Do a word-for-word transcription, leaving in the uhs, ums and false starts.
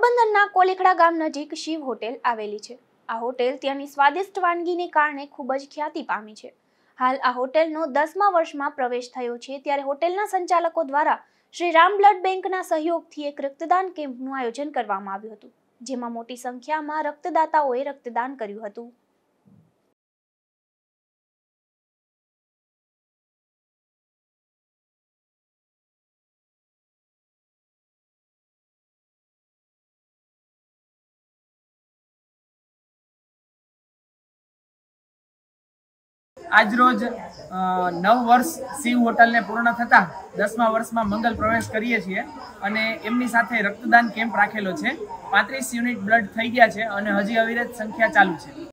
પોરબંદરના કોલીખડા ગામ નજીક શિવ હોટેલ આવેલી છે। આ હોટેલ ત્યાંની સ્વાદિષ્ટ વાનગીને કારણે ખૂબ જ ખ્યાતિ પામી છે। હાલ આ હોટેલનો દસમા વર્ષમાં પ્રવેશ થયો છે, ત્યારે હોટેલના સંચાલકો દ્વારા શ્રી રામ બ્લડ બેંકના સહયોગથી એક રક્તદાન કેમ્પનું આયોજન કરવામાં આવ્યું હતું, જેમાં મોટી સંખ્યામાં રક્તદાતાઓએ રક્તદાન કર્યું હતું। आज रोज नव वर्ष शिव होटल ने पूर्ण थता दसमा वर्ष में मंगल प्रवेश करीए छीए अने एमनी साथे रक्तदान केम्प राखेलो छे। पैंतीस यूनिट ब्लड थई गया छे अने हजी अविरत संख्या चालू छे।